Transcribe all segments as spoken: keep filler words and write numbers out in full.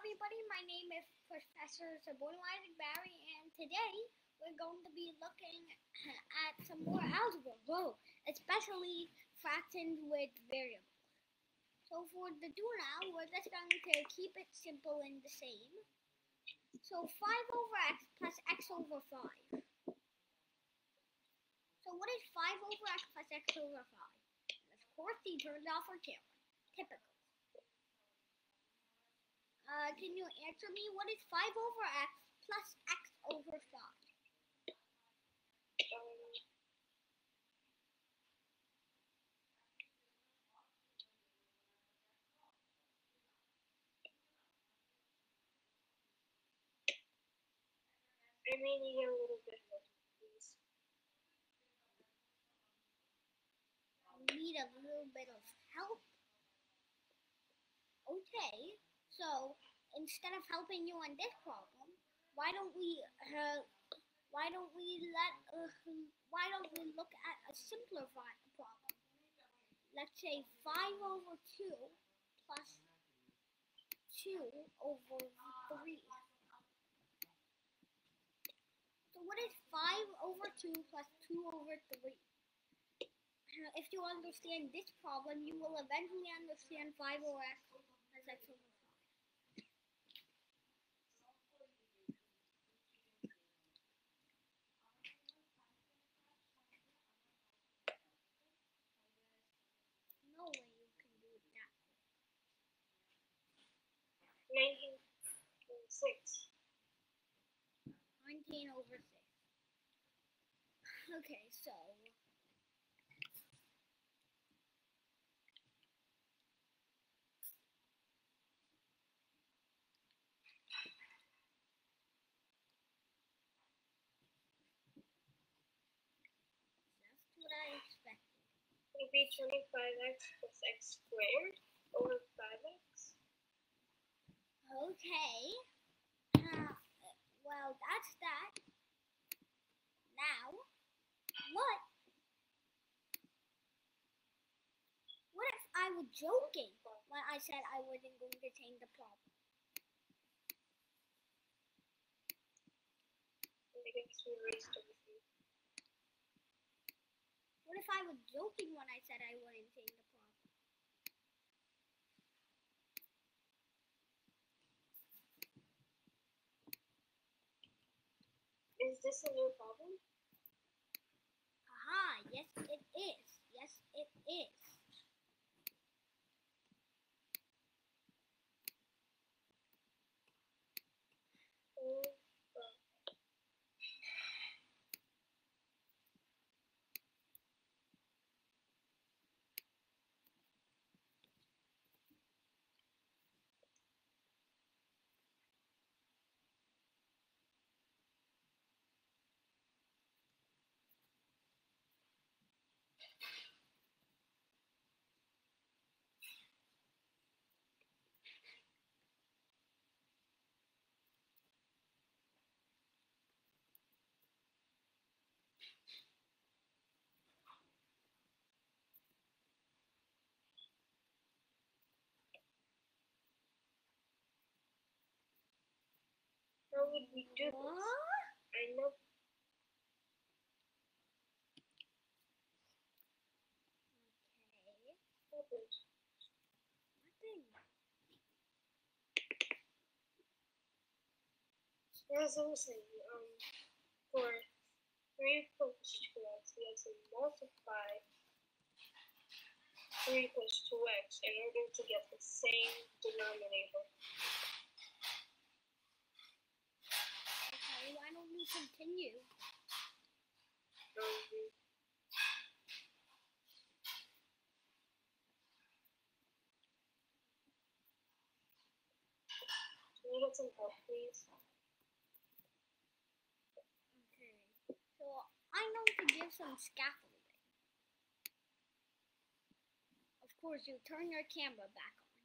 everybody, my name is Professor Sabrina Barry, and today we're going to be looking at some more algebra, whoa, especially fractions with variables. So for the do now, we're just going to keep it simple and the same. So five over x plus x over five. So what is five over x plus x over five? And of course, he turned off our camera. Typical. Uh, can you answer me? What is five over x plus x over five? Um, I may need a little bit of help, please. You need a little bit of help? Okay, so instead of helping you on this problem, why don't we uh, why don't we let uh, why don't we look at a simpler problem? Let's say five over two plus two over three. So what is five over two plus two over three? If you understand this problem, you will eventually understand five over x plus x over five. No way you can do it that way. nineteen over six. nineteen over six. Okay, so that's what I expected. Would it be twenty-five x plus x squared over five x? Okay. Uh, well, that's that. Now, what? What if I was joking when I said I wasn't going to change the problem? I guess we erased everything. What if I was joking when I said I wouldn't change the problem? Is this a new problem? Aha, yes it is. Yes it is. Oh. How would we do this? What? I know. Okay. What is? Nothing. As I was saying, um, for three plus two x, we have to multiply three plus two x in order to get the same denominator. Okay, why don't we continue? Um, can we get some help, please? Okay. So I'm going to give some scaffolding. Of course, you turn your camera back on.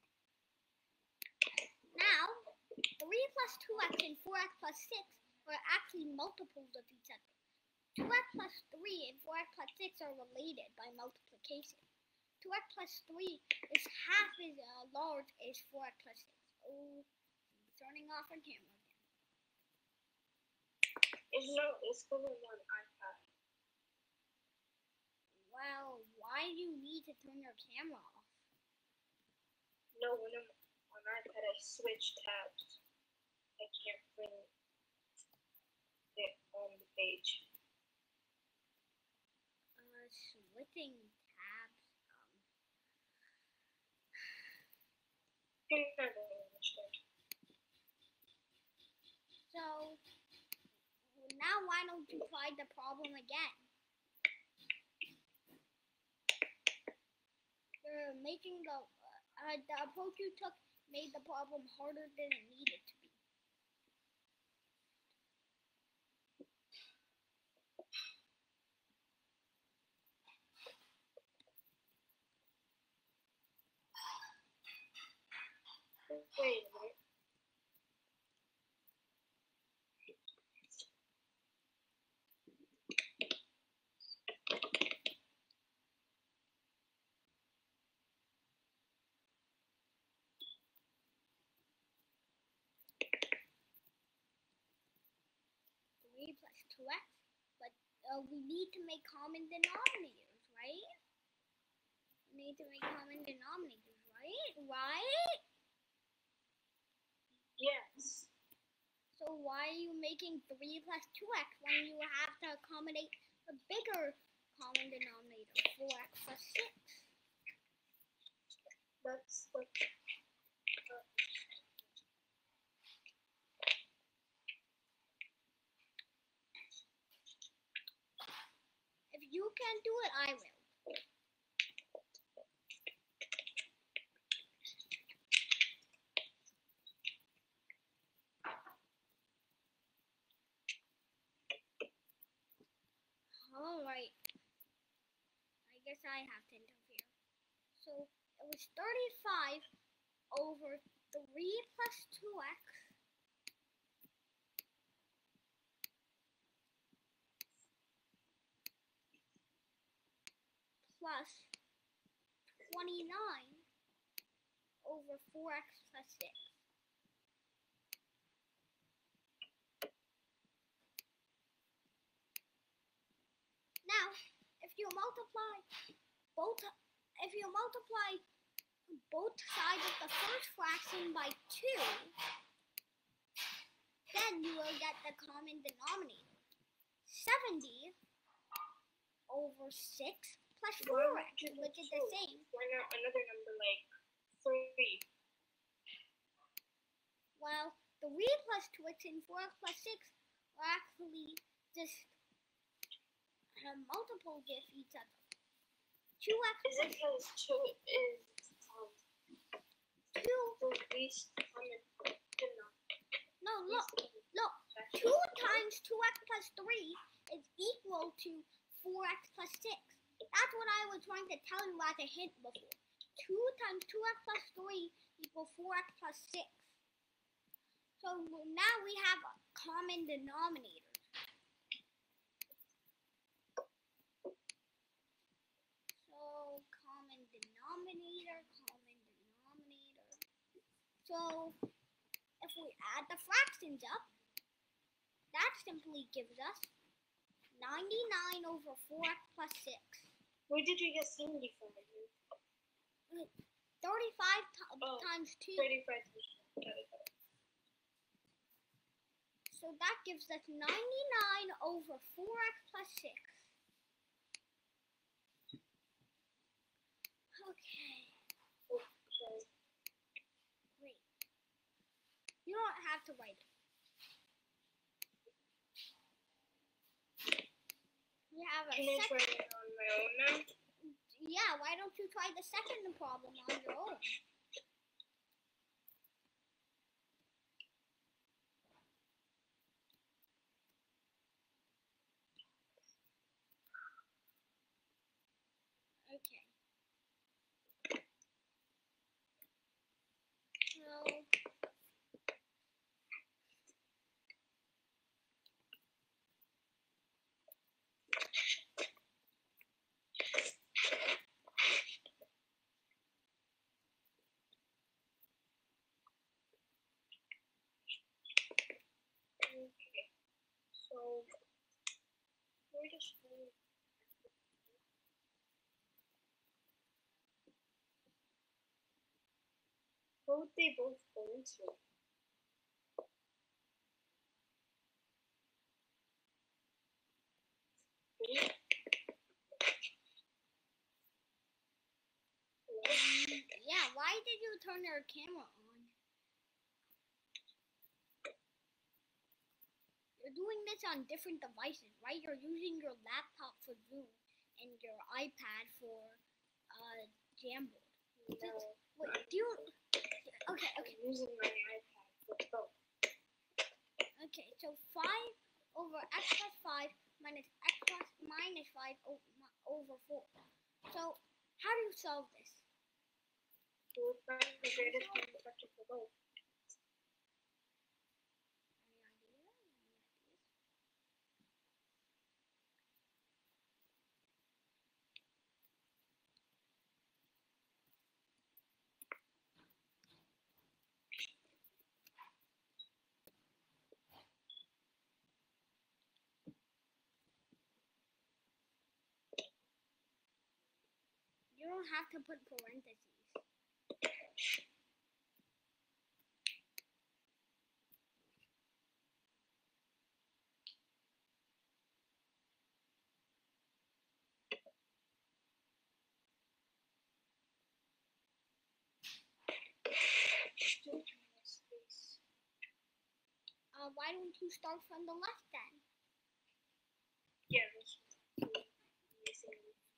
Now, three plus two x and four x plus six are actually multiples of each other. two x plus three and four x plus six are related by multiplication. two x plus three is half as uh, large as four x plus six. Oh, turning off our camera again. It's no, it's because I'm on iPad. Well, why do you need to turn your camera off? No, when I'm on iPad, I switch tabs. I can't bring it on the page. Uh, switching tabs. Um, You're not going to understand. so now why don't you try the problem again? You're making the uh, the approach you took made the problem harder than it needed to be. Wait a minute. three plus two x, but uh, we need to make common denominators, right? We need to make common denominators, right? Right? Yes. So why are you making three plus two x when you have to accommodate a bigger common denominator, four x plus six? That's what. Uh, If you can do it, I will. Alright. I guess I have to interfere. So it was thirty-five over three plus two x plus twenty-nine over four x plus six. Now, if you multiply both, if you multiply both sides of the first fraction by two, then you will get the common denominator. seventy over six plus four x, which is the same. Why not another number like three? Well, three plus two x and four x plus six are actually just uh, multiples of each other. two x Is it because two is um two. the least common denominator? No, look, look. two times two x plus three is equal to four x plus six. That's what I was trying to tell you as a hint before. two times two x plus three equals four x plus six. So now we have a common denominator. So common denominator, common denominator. So if we add the fractions up, that simply gives us ninety-nine over four x plus six. Where did you get seventy from? thirty-five Oh, times two. thirty-five times. So that gives us ninety-nine over four x plus six. Okay. Oh, sorry. Wait. You don't have to write it. We have a Can I second. try it on my own now? Yeah, why don't you try the second problem on your own? Okay. So just go? What would they both go into? Yeah, why did you turn your camera on? You're doing this on different devices, right? You're using your laptop for Zoom and your iPad for uh, Jamboard. No. Wait, do you... Okay, okay. I'm using my iPad for both. Okay, so five over x plus five minus x plus minus five over four. So, how do you solve this? We'll find the greatest common factor for both. You don't have to put parentheses. Uh, why don't you start from the left then? Yeah, this missing.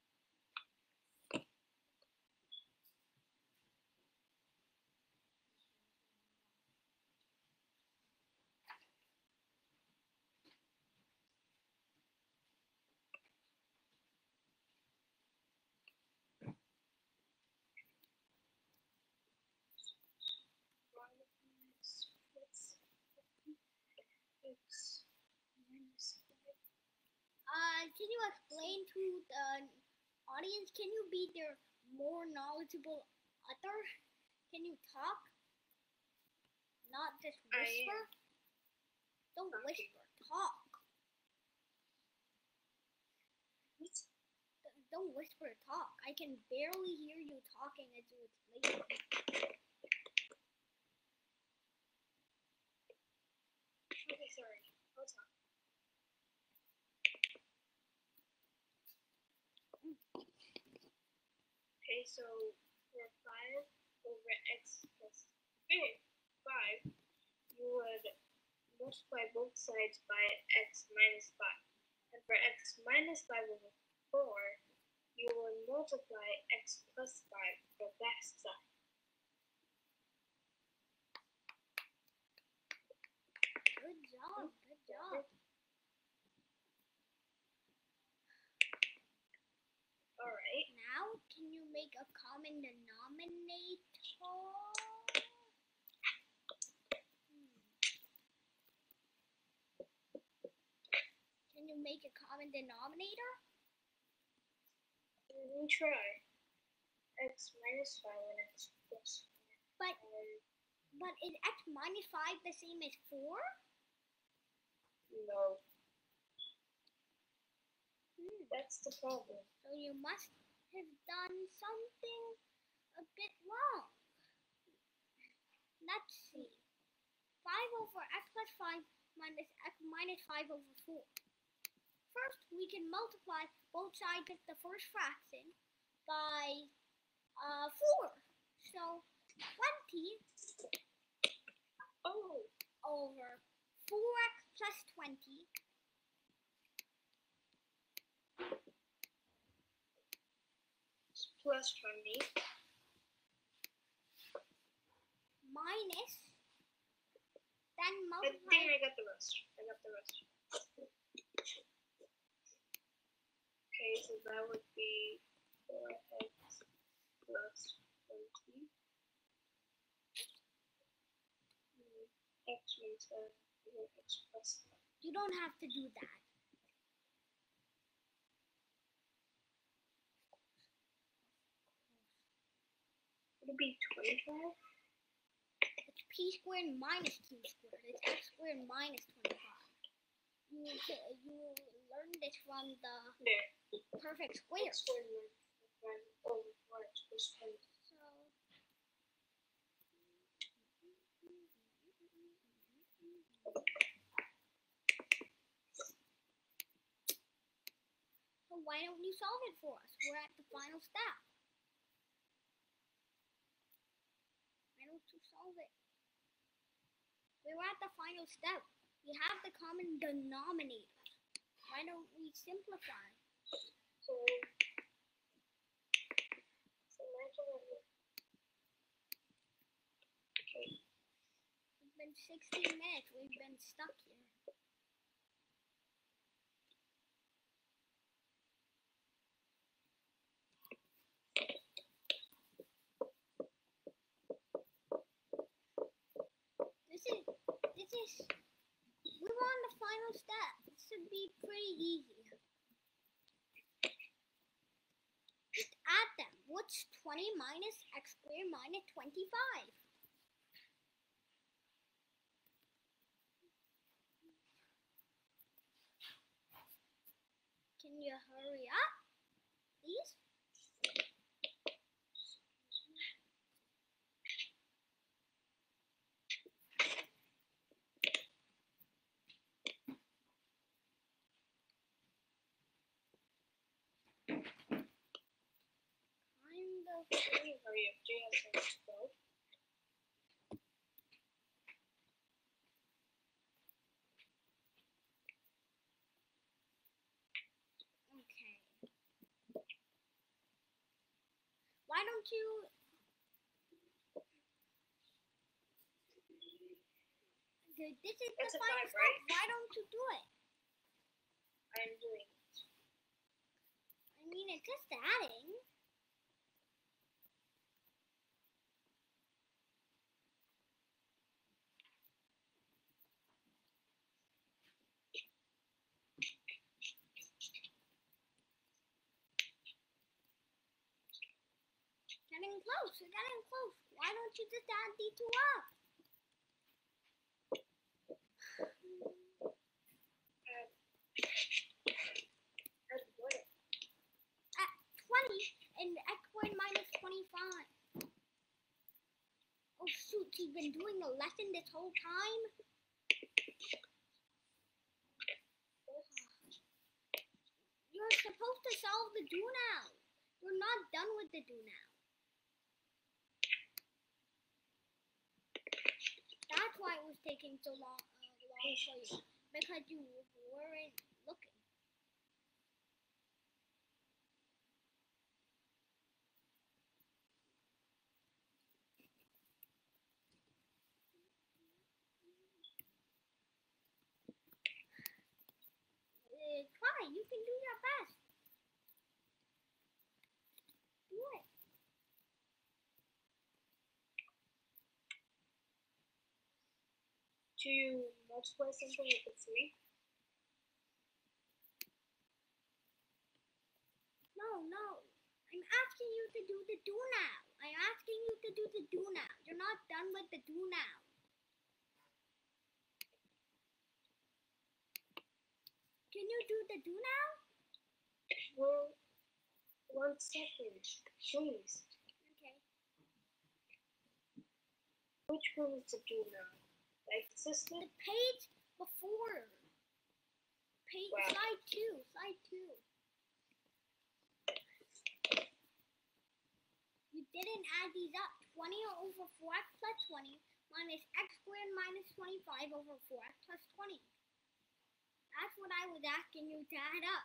Uh, can you explain to the audience? Can you be their more knowledgeable author? Can you talk? Not just whisper? Don't talking. whisper, talk. What? Don't whisper, talk. I can barely hear you talking as you explain it. Okay, sorry. I'll talk. Okay, so for five over x plus five, you would multiply both sides by x minus five. And for x minus five over four, you will multiply x plus five for that side. Good job, good job. Alright. Now, can you make a common denominator? Hmm. Can you make a common denominator? Let me try. X minus five and x plus But, five. but is x minus five the same as four? No. Hmm. That's the problem. So you must have done something a bit wrong. Let's see. five over x plus five minus x minus five over four. First, we can multiply both sides of the first fraction by uh, four. So, twenty Oh. over four x plus twenty Plus twenty. minus, then I multiply. think I got the rest. I got the rest. Okay, so that would be four x plus twenty. X means uh, x plus. You don't have to do that. Would it be twenty-five? It's p squared minus q squared. It's x squared minus twenty-five. You t- you learned this from the There. perfect square. X squared minus five over four x plus twenty. So So why don't you solve it for us? We're at the final step. Why don't you solve it? We're at the final step. We have the common denominator. Why don't we simplify? So, so imagine that. Okay. It's been sixteen minutes. We've been stuck here. This is, this is, we're on the final step. This should be pretty easy. Just add them. What's twenty minus x squared minus twenty-five? Can you hurry up, please? Kind of. Can you hurry up? Jay has something to go. Okay. Why don't you? Dude, this is That's the a final five, step. right? Why don't you do it? I'm doing it. I mean, it's just adding. Getting close. We're getting close. Why don't you just add these two up? Add, add what? At twenty and x squared minus twenty-five. Oh shoot, he's been doing the lesson this whole time? You're supposed to solve the do now. You're not done with the do now. That's why it was taking so long, uh, long for you. Because you weren't looking. Uh, try. You can do your best. Do it. To multiply something with a three? No, no. I'm asking you to do the do now. I'm asking you to do the do now. You're not done with the do now. Can you do the do now? Well, one second, please. Okay. Which one is to do now? Like system? The page before. Page Wow. slide two. Slide two. You didn't add these up. twenty over four x plus twenty minus x squared minus twenty-five over four x plus twenty. That's what I was asking you to add up.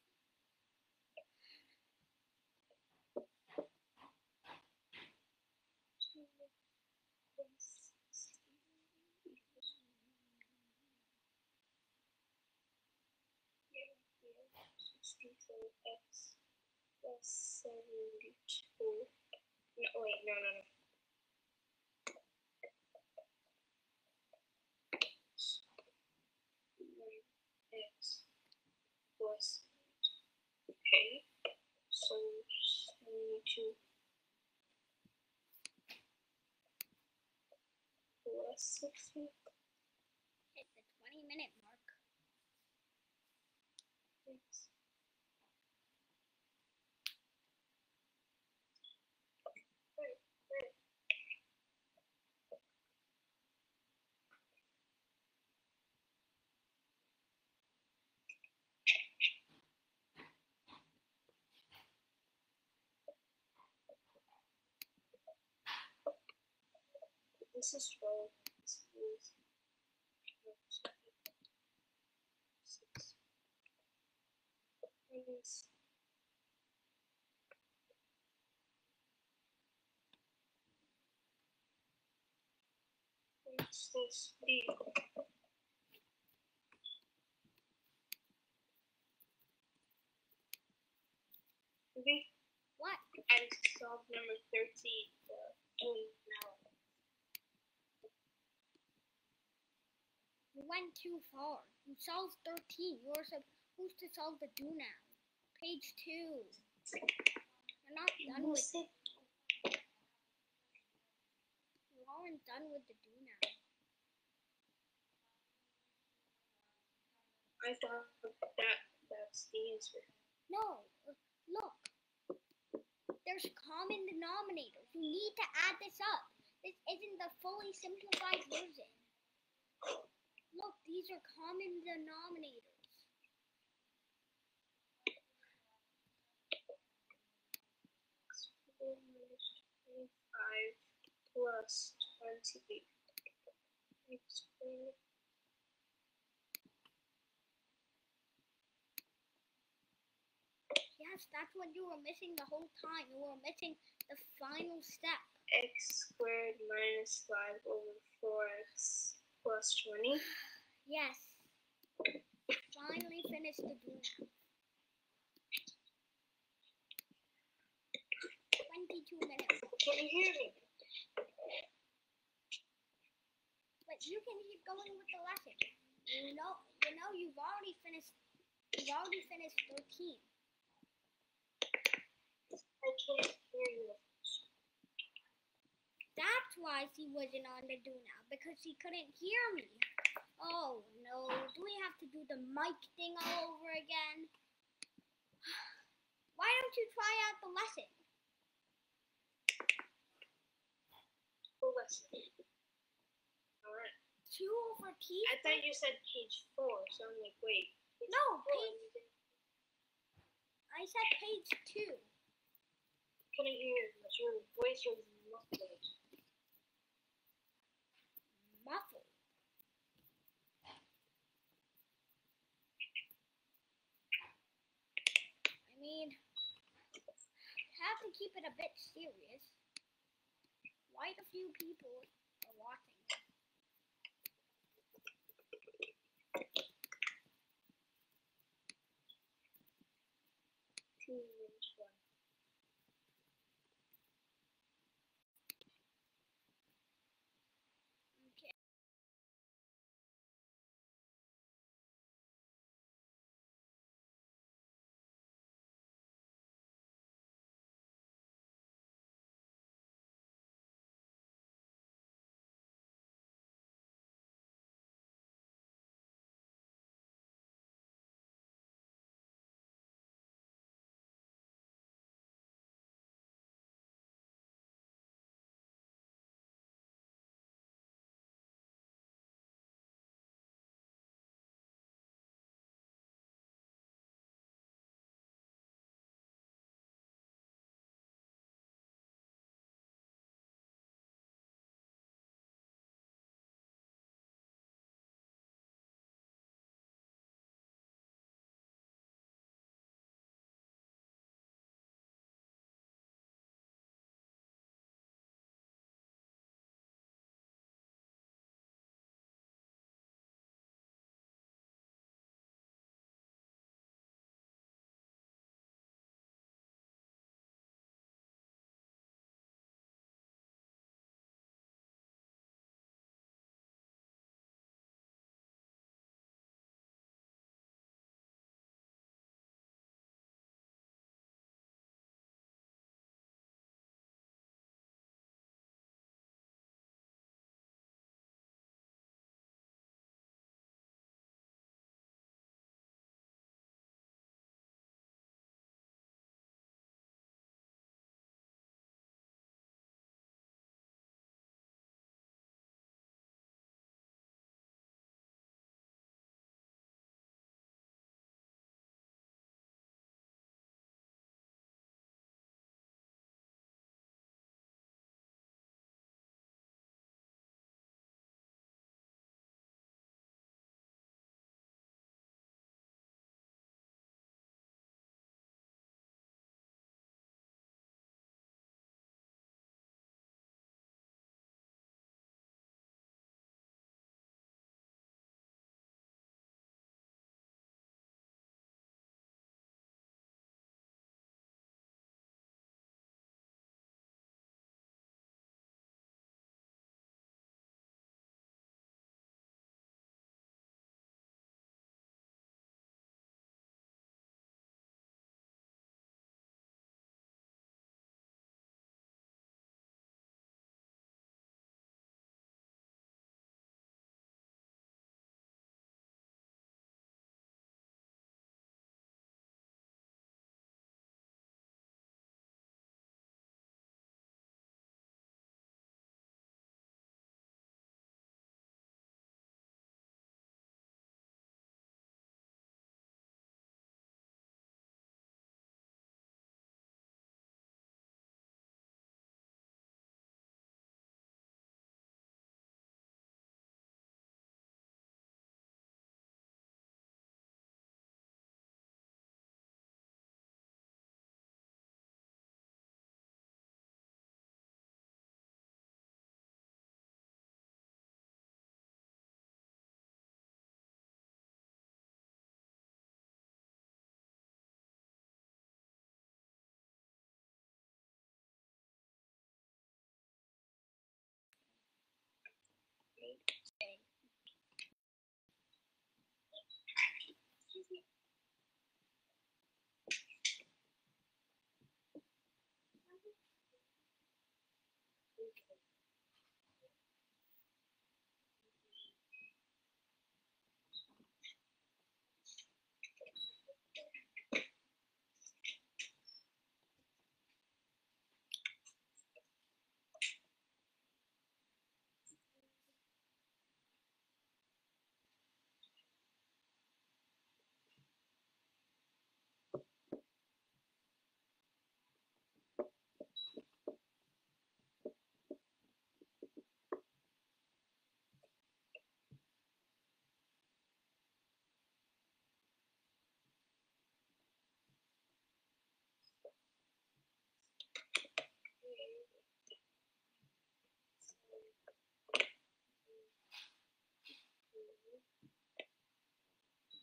sixty-four x plus seventy-two. No, wait, no, no, no. X plus, okay, so seventy-two plus sixty. Hit the twenty minute mark. this is twelve. This is six. Minus what's this? D. B. What? I solved number thirteen. The doing now. You went too far. You solved thirteen. You're supposed to solve the do now. Page two. You're not done with it. You aren't done with the do now. I thought that that's the answer. No. Look. There's common denominators. You need to add this up. This isn't the fully simplified version. Look, these are common denominators. twenty-five plus twenty. Yes, that's what you were missing the whole time. You were missing the final step. X squared minus five over four x plus twenty. Yes. Finally finished the do now. twenty-two minutes. Can you hear me? But you can keep going with the lesson. You know, you know, you've already finished. You've already finished thirteen. I can't hear you. That's why he wasn't on the do now, because he couldn't hear me. Oh no, do we have to do the mic thing all over again? Why don't you try out the lesson? The lesson. Alright. Two over T. I thought you said page four, so I'm like, wait. No, page. I said page two. Couldn't hear you, but your voice was muffled. Muffled. I mean, have to keep it a bit serious. Quite a few people are watching. Two minutes one.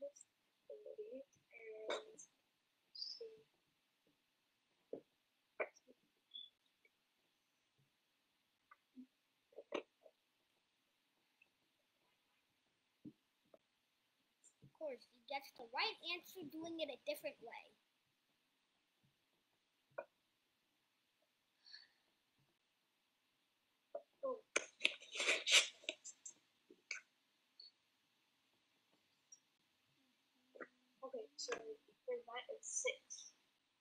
just delete and see. Of course, he gets the right answer doing it a different way. Oh. Okay, so for that it's six.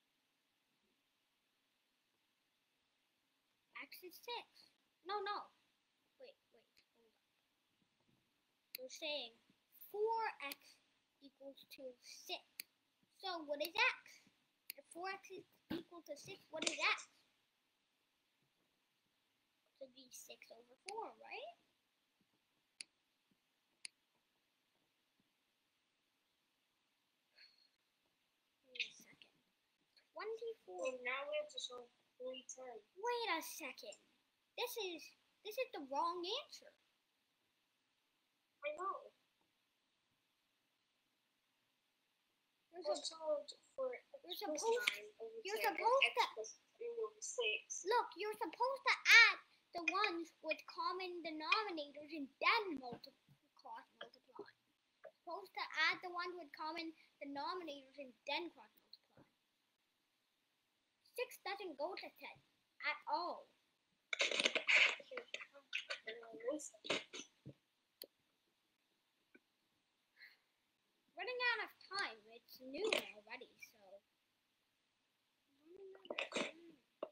X is six. No, no. Wait, wait, hold up. We're saying four x equals to six. So what is x? If four x is equal to six, what is x? It would be six over four, right? Wait a second. twenty-four. And now we have to solve three times. Wait a second. This is this is the wrong answer. I know. You're, We're sup- solved for x you're plus supposed nine over you're ten and supposed x to- plus three over six. look, you're supposed to add the ones with common denominators and then multiply, cross multiply. Supposed to add the ones with common denominators and then cross multiply. Six doesn't go to ten at all. Running out of time. It's noon already, so. Running out of time.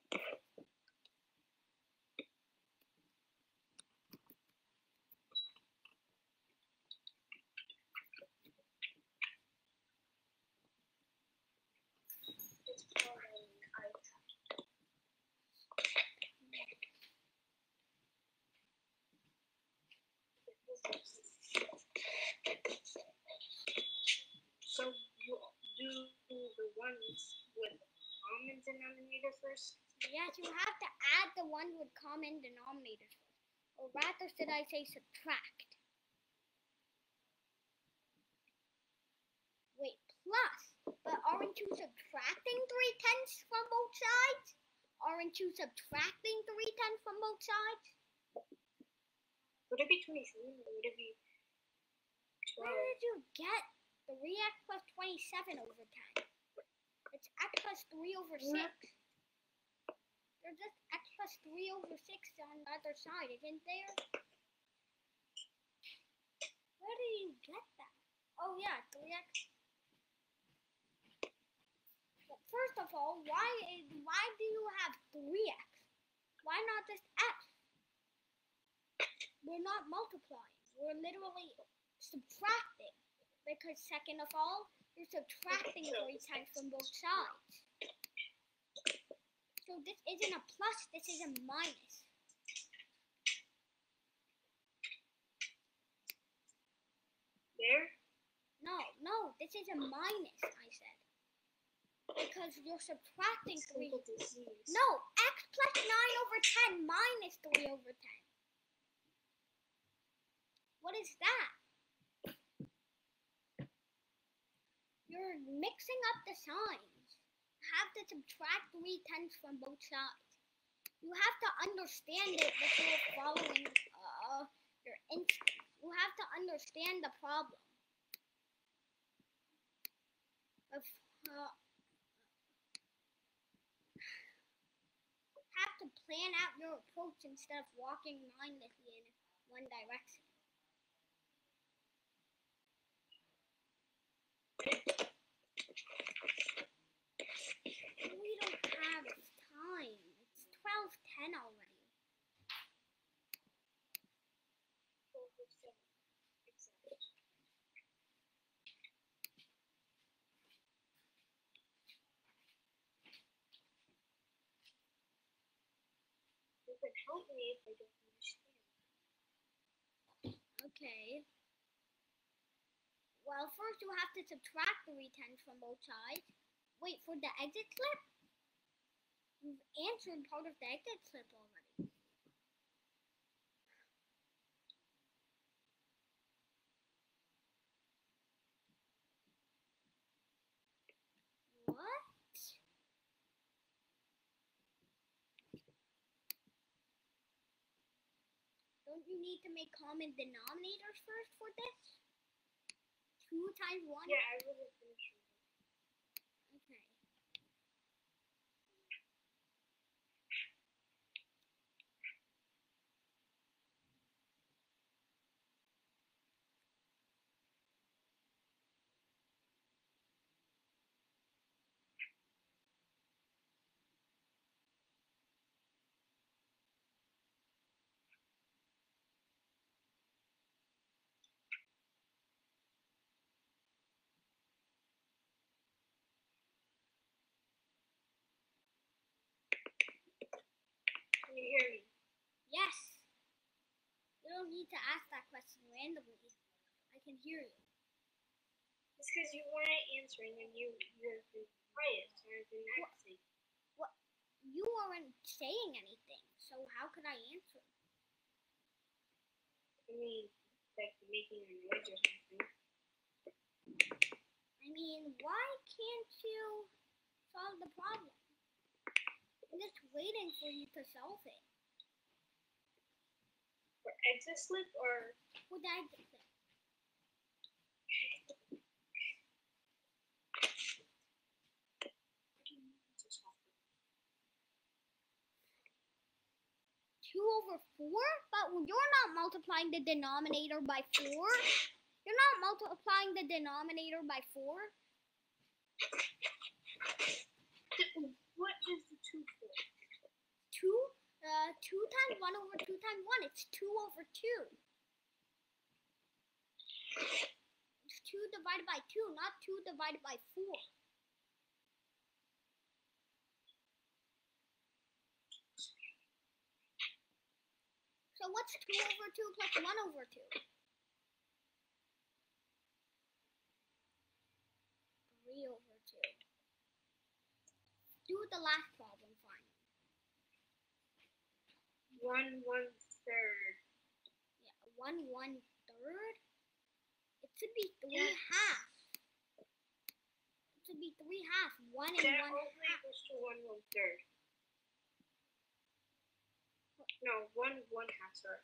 It's called an iPad. So you do the ones with common denominator first? Yes, you have to add the ones with common denominators first. Or rather, should I say subtract? Wait, plus. But aren't you subtracting three tenths from both sides? Aren't you subtracting three tenths from both sides? Would it be twenty-three or would it be Where twelve? did you get three x plus twenty-seven over ten? It's x plus three over six. There's just x plus three over six on the other side, isn't there? Where do you get that? Oh yeah, three x. But first of all, why is why do you have three x? Why not just x? We're not multiplying. We're literally subtracting. Because second of all, you're subtracting three tenths from both sides. So this isn't a plus, this is a minus. There? No, no, this is a minus, I said. Because you're subtracting three. Simple disease. No, x plus nine over ten minus three over ten. What is that? You're mixing up the signs. You have to subtract three tenths from both sides. You have to understand it before following uh, your instinct. You have to understand the problem. Of, uh, have to plan out your approach instead of walking mindlessly in one direction. We don't have time. It's twelve ten already. You can help me if I don't understand. Okay. Well, first you have to subtract three tenths from both sides. Wait, for the exit slip? You've answered part of the exit slip already. Don't you need to make common denominators first for this? Two times one? Yeah, I wasn't finished with it. Okay. Can you hear me? Yes. You don't need to ask that question randomly. I can hear you. It's because you weren't answering and you you've been quiet, so I've been asking. What? You weren't saying anything, so how could I answer? I mean, like making a noise or something. I mean, why can't you solve the problem? I'm just waiting for you to solve it. For exit slip or What did I do? Two over four? But you're not multiplying the denominator by four. You're not multiplying the denominator by four. what is the two for? Two, uh, two times one over two times one. It's two over two. It's two divided by two, not two divided by four. So what's two over two plus one over two? three over two. Do the last problem finally. One one third. Yeah, one one third. It should be three Yes. halves. It should be three halves. One and That one only half. equals to one one third. No, one one half, sorry.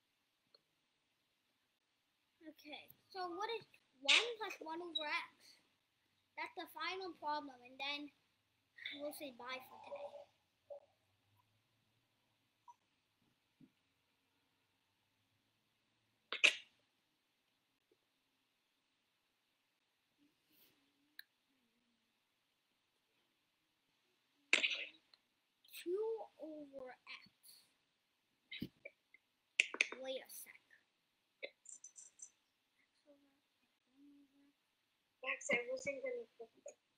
Okay, so what is one plus one over x? That's the final problem, and then we'll say bye for today. two over x. Wait a sec. Max, I wasn't gonna put